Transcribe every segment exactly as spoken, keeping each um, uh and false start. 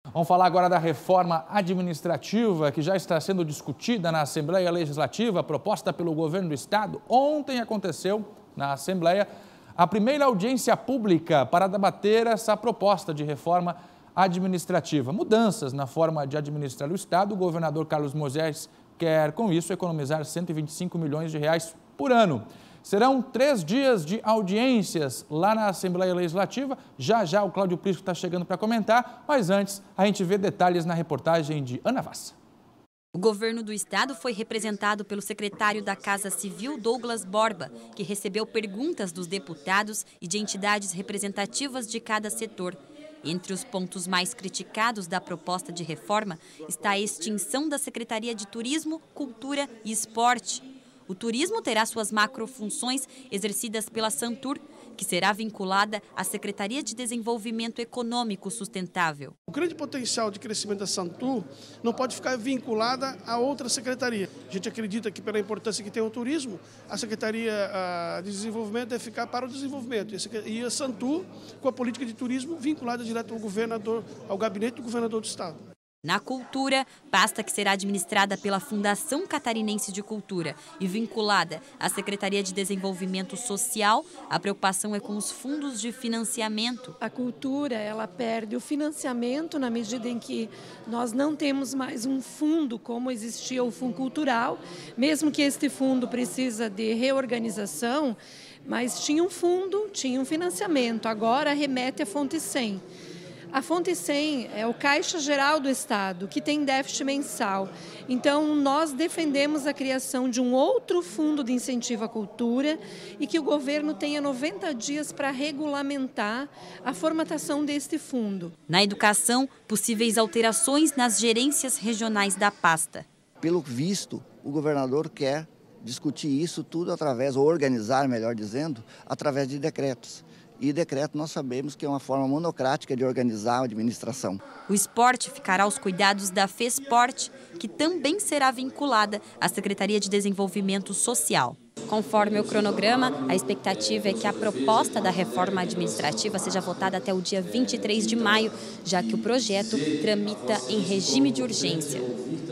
Vamos falar agora da reforma administrativa que já está sendo discutida na Assembleia Legislativa, proposta pelo governo do estado. Ontem aconteceu na Assembleia a primeira audiência pública para debater essa proposta de reforma administrativa. Mudanças na forma de administrar o estado. O governador Carlos Moisés quer, com isso, economizar cento e vinte e cinco milhões de reais por ano. Serão três dias de audiências lá na Assembleia Legislativa. Já já o Cláudio Prisco está chegando para comentar, mas antes a gente vê detalhes na reportagem de Ana Vassa. O governo do estado foi representado pelo secretário da Casa Civil, Douglas Borba, que recebeu perguntas dos deputados e de entidades representativas de cada setor. Entre os pontos mais criticados da proposta de reforma está a extinção da Secretaria de Turismo, Cultura e Esporte. O turismo terá suas macrofunções exercidas pela Santur, que será vinculada à Secretaria de Desenvolvimento Econômico Sustentável. O grande potencial de crescimento da Santur não pode ficar vinculada a outra secretaria. A gente acredita que, pela importância que tem o turismo, a Secretaria de Desenvolvimento deve ficar para o desenvolvimento. E a Santur, com a política de turismo, vinculada direto ao governador, ao gabinete do governador do estado. Na cultura, pasta que será administrada pela Fundação Catarinense de Cultura e vinculada à Secretaria de Desenvolvimento Social, a preocupação é com os fundos de financiamento. A cultura, ela perde o financiamento na medida em que nós não temos mais um fundo como existia o Fundo Cultural, mesmo que este fundo precisa de reorganização, mas tinha um fundo, tinha um financiamento, agora remete à fonte cem. A fonte cem é o Caixa Geral do Estado, que tem déficit mensal. Então, nós defendemos a criação de um outro fundo de incentivo à cultura e que o governo tenha noventa dias para regulamentar a formatação deste fundo. Na educação, possíveis alterações nas gerências regionais da pasta. Pelo visto, o governador quer discutir isso tudo através, ou organizar, melhor dizendo, através de decretos. E decreto nós sabemos que é uma forma monocrática de organizar a administração. O esporte ficará aos cuidados da FESPORT, que também será vinculada à Secretaria de Desenvolvimento Social. Conforme o cronograma, a expectativa é que a proposta da reforma administrativa seja votada até o dia vinte e três de maio, já que o projeto tramita em regime de urgência.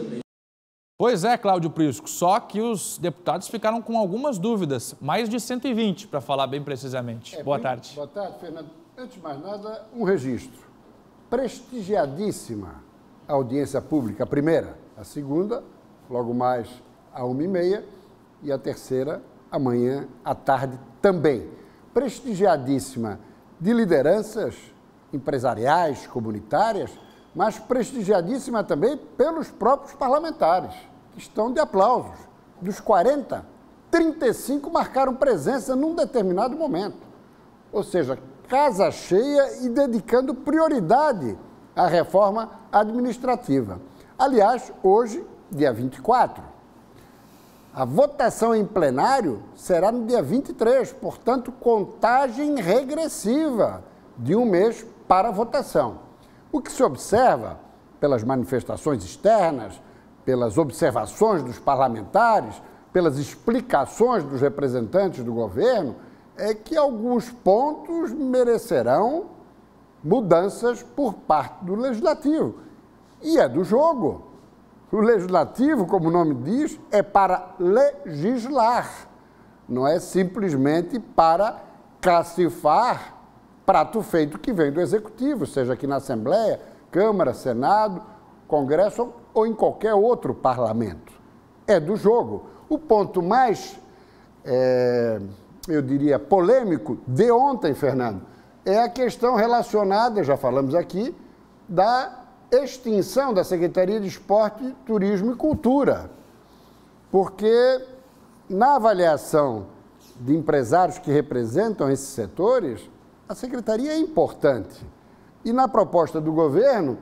Pois é, Cláudio Prisco, só que os deputados ficaram com algumas dúvidas, mais de cento e vinte, para falar bem precisamente. É, boa bem, tarde. Boa tarde, Fernando. Antes de mais nada, um registro. Prestigiadíssima a audiência pública, a primeira, a segunda, logo mais a uma e meia, e a terceira, amanhã à tarde também. Prestigiadíssima de lideranças empresariais, comunitárias, mas prestigiadíssima também pelos próprios parlamentares, que estão de aplausos. Dos quarenta, trinta e cinco marcaram presença num determinado momento. Ou seja, casa cheia e dedicando prioridade à reforma administrativa. Aliás, hoje, dia vinte e quatro, a votação em plenário será no dia vinte e três, portanto, contagem regressiva de um mês para a votação. O que se observa pelas manifestações externas, pelas observações dos parlamentares, pelas explicações dos representantes do governo, é que alguns pontos merecerão mudanças por parte do Legislativo. E é do jogo. O Legislativo, como o nome diz, é para legislar, não é simplesmente para cacifar prato feito que vem do Executivo, seja aqui na Assembleia, Câmara, Senado, Congresso ou em qualquer outro parlamento. É do jogo. O ponto mais, é, eu diria, polêmico de ontem, Fernando, é a questão relacionada, já falamos aqui, da extinção da Secretaria de Esporte, Turismo e Cultura. Porque na avaliação de empresários que representam esses setores, a secretaria é importante. E na proposta do governo,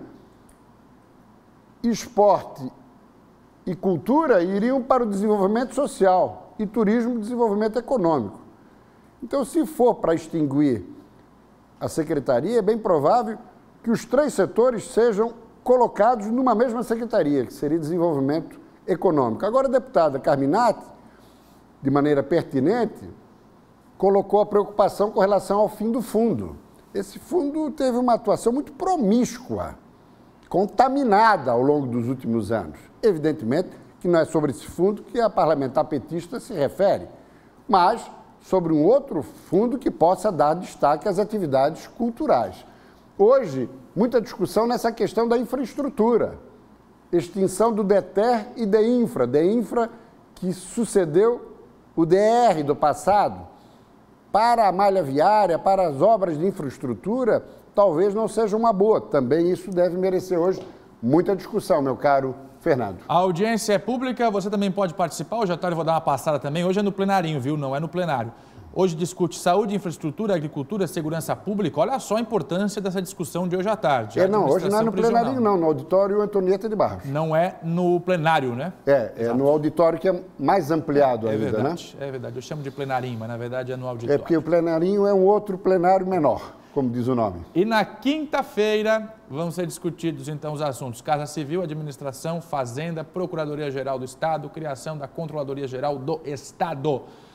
esporte e cultura iriam para o desenvolvimento social e turismo e desenvolvimento econômico. Então, se for para extinguir a secretaria, é bem provável que os três setores sejam colocados numa mesma secretaria, que seria desenvolvimento econômico. Agora, a deputada Carminati, de maneira pertinente, colocou a preocupação com relação ao fim do fundo. Esse fundo teve uma atuação muito promíscua, contaminada ao longo dos últimos anos. Evidentemente que não é sobre esse fundo que a parlamentar petista se refere, mas sobre um outro fundo que possa dar destaque às atividades culturais. Hoje, muita discussão nessa questão da infraestrutura. Extinção do DETER e DEINFRA. DEINFRA que sucedeu o D R do passado. Para a malha viária, para as obras de infraestrutura, talvez não seja uma boa. Também isso deve merecer hoje muita discussão, meu caro Fernando. A audiência é pública, você também pode participar. Hoje à tarde eu vou dar uma passada também. Hoje é no plenarinho, viu? Não é no plenário. Hoje discute saúde, infraestrutura, agricultura, segurança pública. Olha só a importância dessa discussão de hoje à tarde. É, não, hoje não é no plenarinho, não, no auditório Antonieta de Barros. Não é no plenário, né? É, é no auditório que é mais ampliado é, ainda, é verdade, né? É verdade, eu chamo de plenarinho, mas na verdade é no auditório. É porque o plenarinho é um outro plenário menor, como diz o nome. E na quinta-feira vão ser discutidos então os assuntos Casa Civil, Administração, Fazenda, Procuradoria-Geral do Estado, criação da Controladoria-Geral do Estado.